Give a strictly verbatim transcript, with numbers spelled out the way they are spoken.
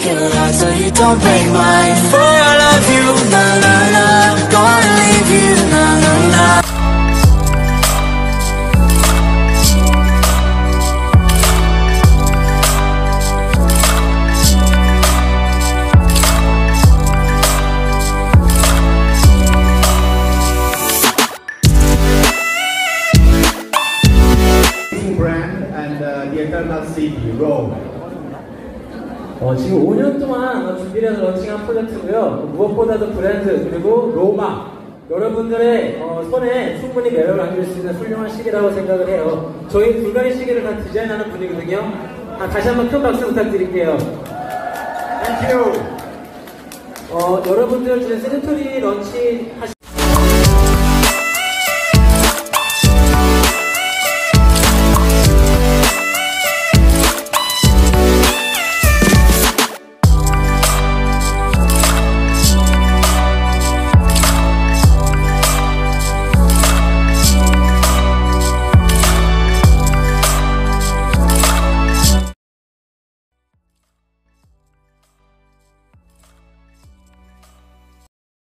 break your heart so you don't break mine. For I love you, la la la. Gonna leave you, la la la. Brand and uh, the Eternal City, Rome. 어, 지금 오 년 동안 준비해서 런칭한 프로젝트고요. 무엇보다도 브랜드 그리고 로마 여러분들의 어, 손에 충분히 매력을 안길 수 있는 훌륭한 시기라고 생각을 해요. 저희 불가리 시계를 다 디자인하는 분이거든요. 아, 다시 한번 큰 박수 부탁드릴게요. Thank you. 어, 여러분들 지금 세리토리 런치 하시